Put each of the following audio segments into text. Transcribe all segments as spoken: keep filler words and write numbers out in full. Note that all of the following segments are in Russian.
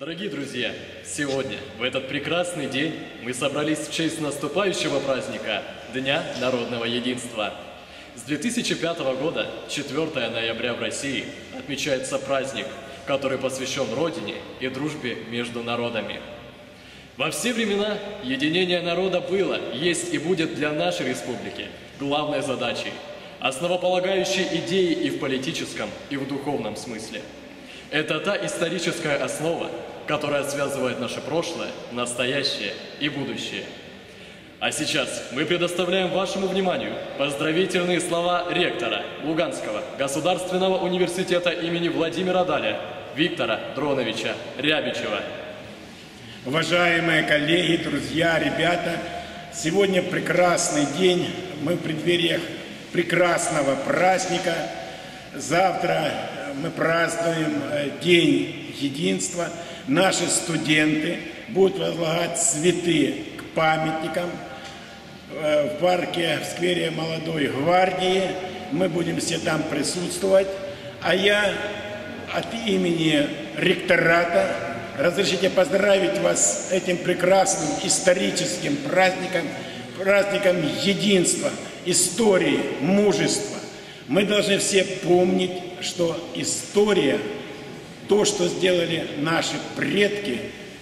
Дорогие друзья, сегодня, в этот прекрасный день, мы собрались в честь наступающего праздника Дня народного единства. С две тысячи пятого года, четвёртого ноября в России, отмечается праздник, который посвящен Родине и дружбе между народами. Во все времена единение народа было, есть и будет для нашей республики главной задачей, основополагающей идеей и в политическом, и в духовном смысле. Это та историческая основа, которая связывает наше прошлое, настоящее и будущее. А сейчас мы предоставляем вашему вниманию поздравительные слова ректора Луганского государственного университета имени Владимира Даля Виктора Дроновича Рябичева. Уважаемые коллеги, друзья, ребята, сегодня прекрасный день, мы в преддверии прекрасного праздника. Завтра мы празднуем День единства. Наши студенты будут возлагать цветы к памятникам в парке, в сквере Молодой гвардии. Мы будем все там присутствовать. А я от имени ректората разрешите поздравить вас с этим прекрасным историческим праздником, праздником единства, истории, мужества. Мы должны все помнить, что история, то, что сделали наши предки,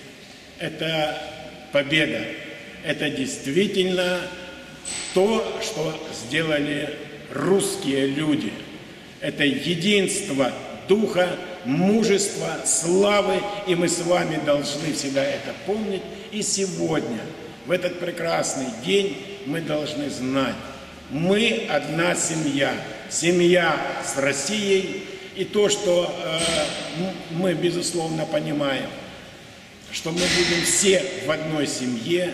это победа. Это действительно то, что сделали русские люди. Это единство духа, мужества, славы, и мы с вами должны всегда это помнить. И сегодня, в этот прекрасный день, мы должны знать, мы одна семья, семья с Россией, и то, что э, мы, безусловно, понимаем, что мы будем все в одной семье,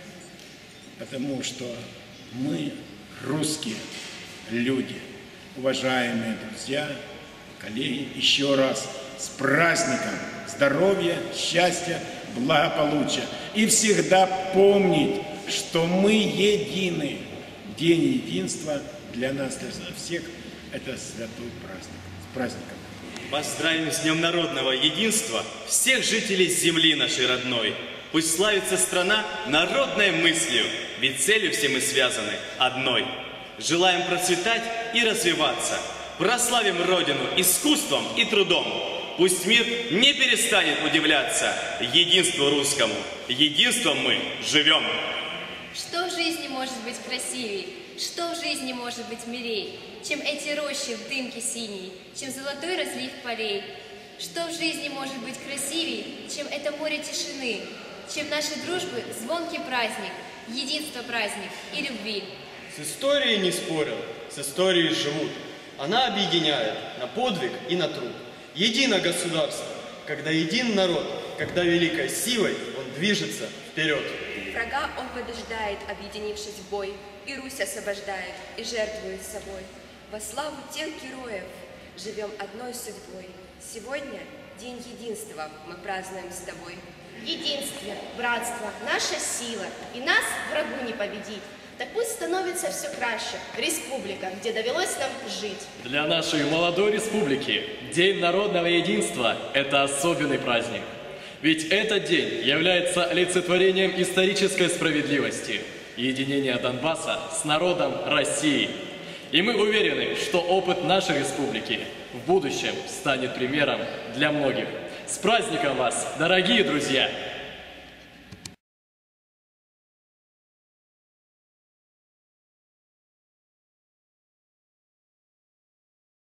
потому что мы русские люди. Уважаемые друзья, коллеги, еще раз с праздником здоровья, счастья, благополучия. И всегда помнить, что мы едины. День единства для нас, для всех, это святой праздник. С праздником. Поздравим с Днем народного единства всех жителей земли нашей родной. Пусть славится страна народной мыслью, ведь целью все мы связаны одной. Желаем процветать и развиваться. Прославим Родину искусством и трудом. Пусть мир не перестанет удивляться единству русскому. Единством мы живем. Что в жизни может быть красивее? Что в жизни может быть милей, чем эти рощи в дымке синей, чем золотой разлив полей? Что в жизни может быть красивее, чем это море тишины, чем нашей дружбы звонкий праздник, единство праздник и любви? С историей не спорят, с историей живут. Она объединяет на подвиг и на труд. Едино государство, когда един народ, когда великой силой он движется вперед. Врага он побеждает, объединившись в бой, и Русь освобождает, и жертвует собой. Во славу тех героев живем одной судьбой. Сегодня День единства мы празднуем с тобой. Единство, братство, наша сила, и нас врагу не победить. Так пусть становится все краще республика, где довелось нам жить. Для нашей молодой республики День народного единства – это особенный праздник. Ведь этот день является олицетворением исторической справедливости, единения Донбасса с народом России. И мы уверены, что опыт нашей республики в будущем станет примером для многих. С праздником вас, дорогие друзья!